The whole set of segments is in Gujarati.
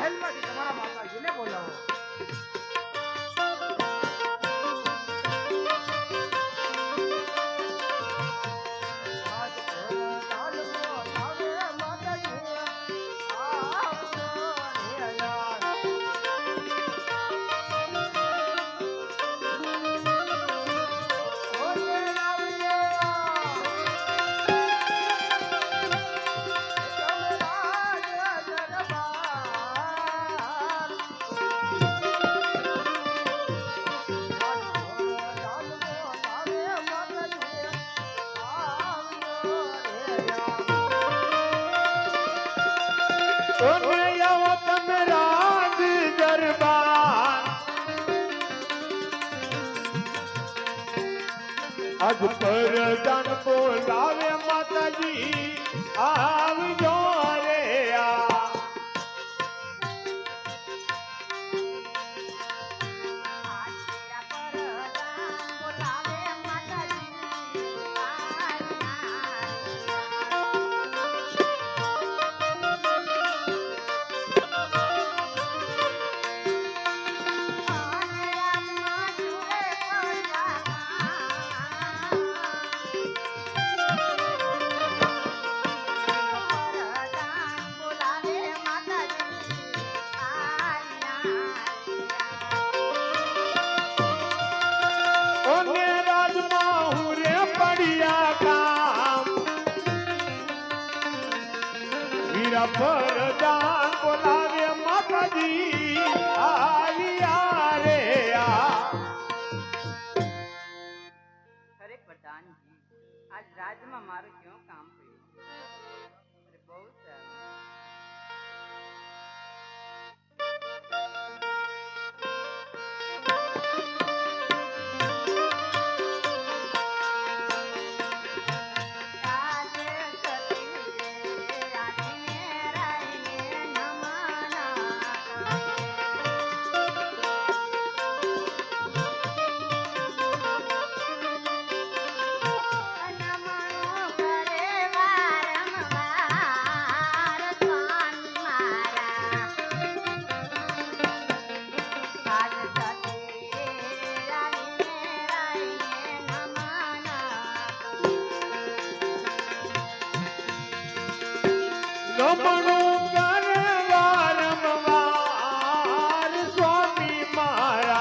મહેલમાંથી તમારા માતાજીને બોલાવો. आज परदान बोलावे माताजी आवजो रे आ परदान बोलावे माताजी आविया रे आ अरे प्रधान जी आज राज में मारो क्यों काम पड़े अरे बहुत सारा नमणो करवार मवार स्वामी मारा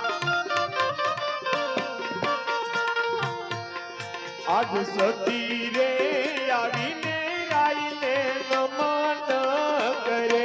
आज सती रे आवीने राईने नमन करे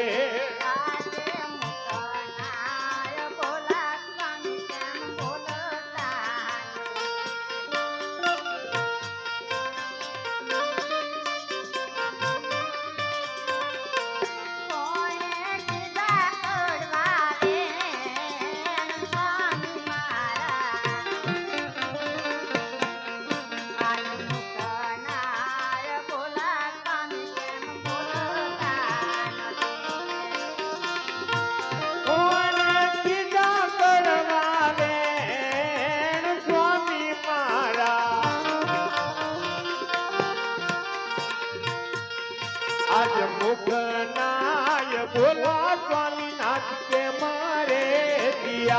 आज मुखनाय बोला स्वामीनाथ के मारे दिया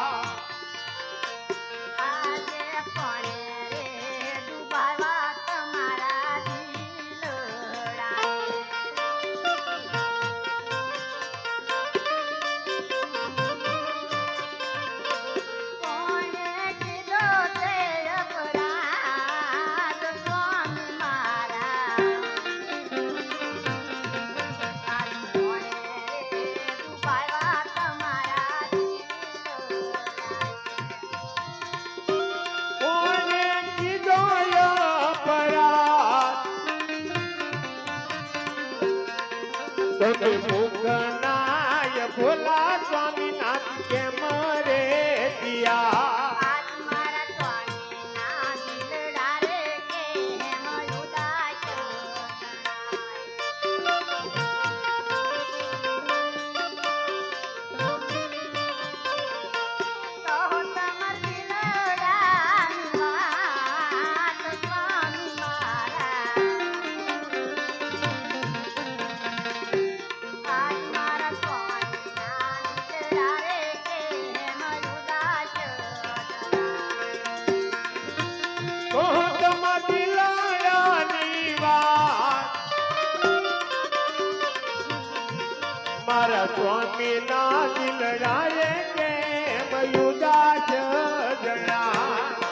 तबे मुखनाय भोला स्वामीनाथ के मरे दिया મારા સ્વામી ના દિલડાએ કેમ ઉદાસ જણા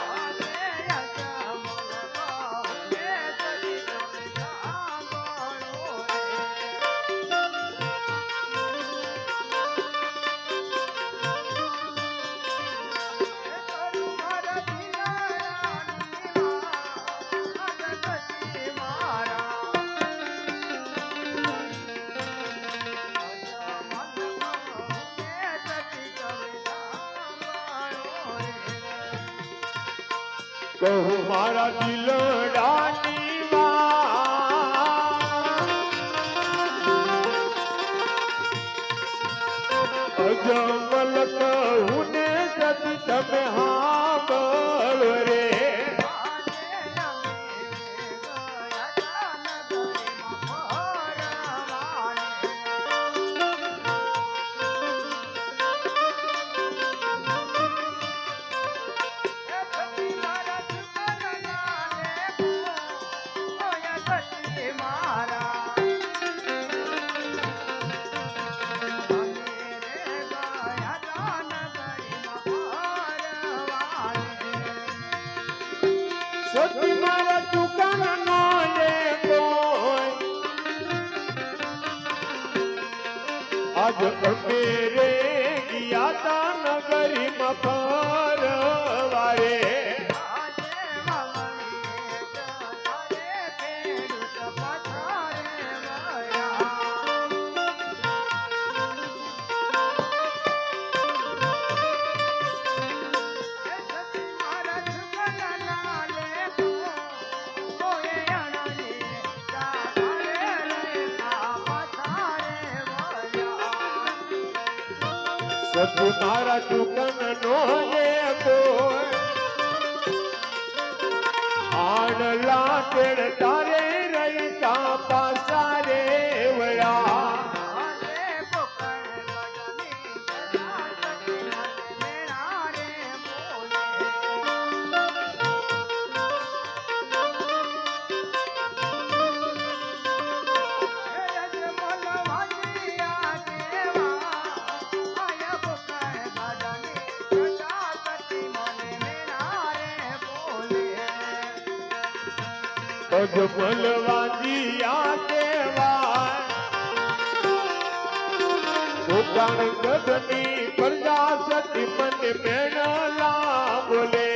કહું મારા દિલડાની અજમલ કહું ને સતી તમે સાંભળો રે સતી મારા દુકાન નો લે કોઈ આજ અમે રે ગયા તા નગરીમાં ફરવારે સતુ મારા દુકાન નો લે કોઈ આડલા તેડ તારે રહીતા પાસા રે વળા અજમલવાદિયા કેવાય દુકાન ગગની પ્રજા સતી મને મેળલા બોલે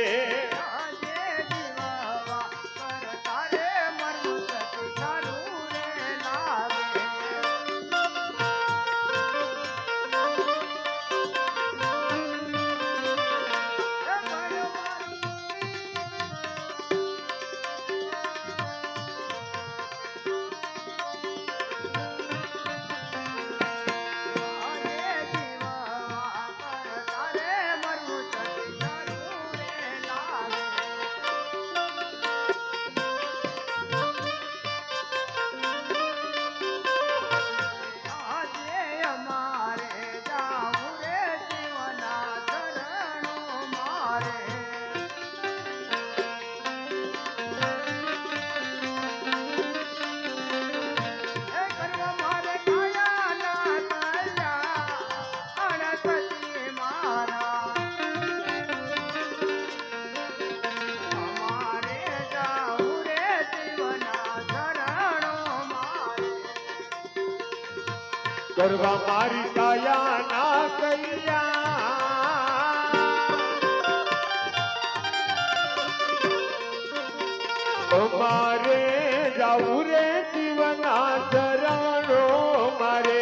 કરવા મારી કાયા ના કલ્યા મારે જાવું રે જીવના ચરણો મારે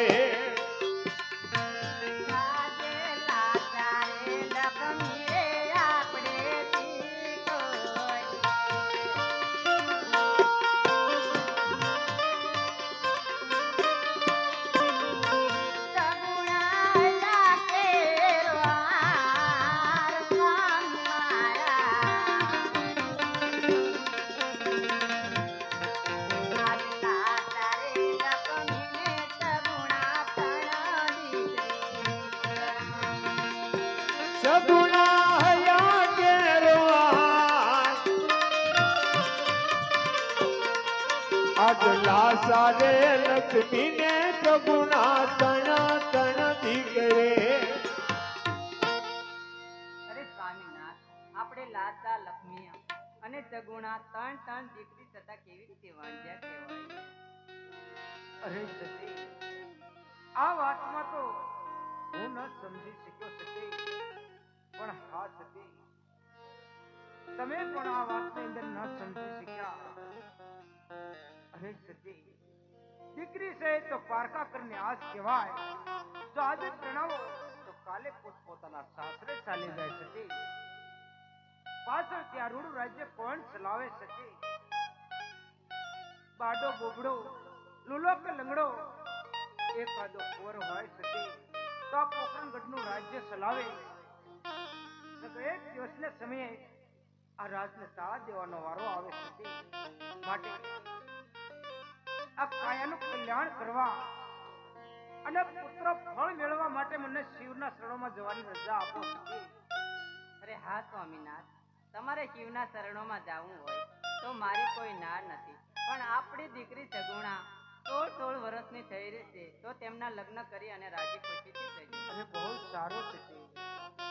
સગુણા હયા કેરો આજલા સારે લક્ષ્મી ને સગુણા તણા સગુણા ત્રણ દીકરી થતા કેવી રીતે વાંજ્યા કહેવાય? અરે સતી, આ વાતમાં તો હું ન સમજી શક્યો સતી, પણ હા સતી, તમે પણ આ વાતની અંદર ન સમજી શક્યા. અરે સતી, દીકરી છે તો પારકા કરીને આજ કહેવાય. જો આજે પ્રણાવો તો કાલે પોતાના સાસરે ચાલી જાય સતી. પાછળ ત્યાં રૂડું રાજ્ય કોણ ચલાવે સતી? બાડો બોબડો, લુલો કે લંગડો, એકાદો કુંવર હોય સતી તો આ પોકરણગઢનું રાજ્ય ચલાવે. એક દિવસના સમયે આ રાજને તાળા દેવાનો વારો આવે સતી. માટે આ કાયાનું કલ્યાણ કરવા અને પુત્ર ફળ મેળવવા માટે મને શિવના શરણોમાં જવાની રજા આપો સતી. અરે હા સ્વામીનાથ, તમારે શિવના શરણોમાં જવું હોય તો મારી કોઈ ના નથી. પણ આપણી દીકરી સગુણા 16 વર્ષની થઈ રહી છે તો તેમના લગ્ન કરી અને રાજી ખુશીથી જઈએ. અરે બહુ સારું સતી.